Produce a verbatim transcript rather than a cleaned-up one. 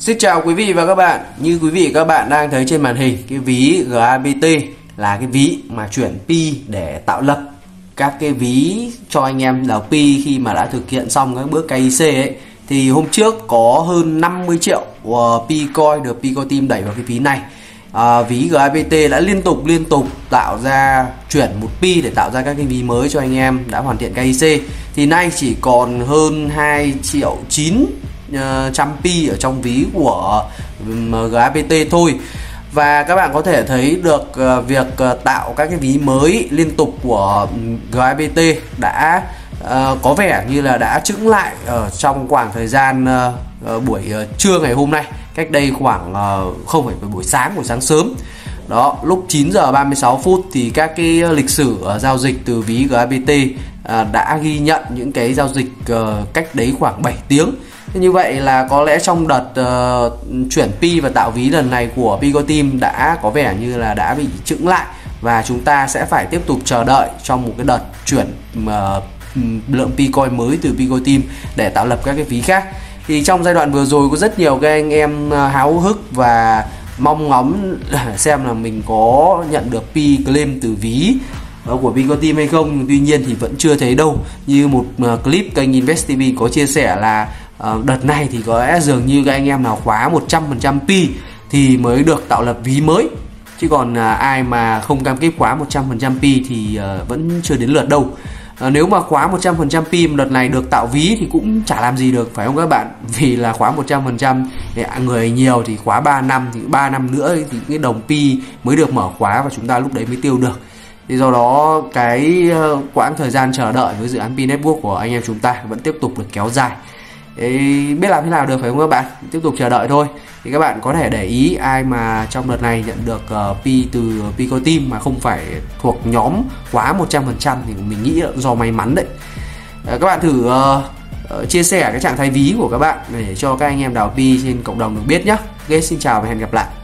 Xin chào quý vị và các bạn. Như quý vị và các bạn đang thấy trên màn hình, cái ví giê a bê tê là cái ví mà chuyển pi để tạo lập các cái ví cho anh em đào pi khi mà đã thực hiện xong các bước ca i xê ấy. Thì hôm trước có hơn năm mươi triệu pi coin được Pico Team đẩy vào cái ví này. À, ví giê a bê tê đã liên tục liên tục tạo ra chuyển một pi để tạo ra các cái ví mới cho anh em đã hoàn thiện ca i xê. Thì nay chỉ còn hơn hai triệu chín trăm pi ở trong ví của giê a bê tê thôi. Và các bạn có thể thấy được việc tạo các cái ví mới liên tục của giê a bê tê đã uh, có vẻ như là đã chững lại ở trong khoảng thời gian uh, buổi uh, trưa ngày hôm nay, cách đây khoảng uh, không phải buổi sáng, buổi sáng sớm. Đó, lúc chín giờ ba mươi sáu phút thì các cái lịch sử uh, giao dịch từ ví giê a bê tê uh, đã ghi nhận những cái giao dịch uh, cách đấy khoảng bảy tiếng. Như vậy là có lẽ trong đợt uh, chuyển pi và tạo ví lần này của Pico Team đã có vẻ như là đã bị chững lại, và chúng ta sẽ phải tiếp tục chờ đợi trong một cái đợt chuyển uh, lượng pi coin mới từ Pico Team để tạo lập các cái ví khác. Thì trong giai đoạn vừa rồi có rất nhiều các anh em háo hức và mong ngóng xem là mình có nhận được pi claim từ ví của Pico Team hay không. Tuy nhiên thì vẫn chưa thấy đâu. Như một clip kênh InvestTV có chia sẻ là uh, đợt này thì có lẽ dường như các anh em nào khóa một trăm phần trăm pi thì mới được tạo lập ví mới, chứ còn uh, ai mà không cam kết khóa một trăm phần trăm pi thì uh, vẫn chưa đến lượt đâu. Uh, nếu mà khóa một trăm phần trăm pi đợt này được tạo ví thì cũng chả làm gì được, phải không các bạn? Vì là khóa một trăm phần trăm người nhiều thì khóa ba năm, thì ba năm nữa thì cái đồng pi mới được mở khóa và chúng ta lúc đấy mới tiêu được. Thì do đó cái quãng thời gian chờ đợi với dự án Pi Network của anh em chúng ta vẫn tiếp tục được kéo dài. Thế biết làm thế nào được, phải không các bạn? Tiếp tục chờ đợi thôi. Thì các bạn có thể để ý ai mà trong đợt này nhận được uh, pi từ Pico Team mà không phải thuộc nhóm quá một trăm phần trăm thì mình nghĩ là do may mắn đấy. Uh, các bạn thử uh, uh, chia sẻ cái trạng thái ví của các bạn để cho các anh em đào pi trên cộng đồng được biết nhé. Ok, xin chào và hẹn gặp lại.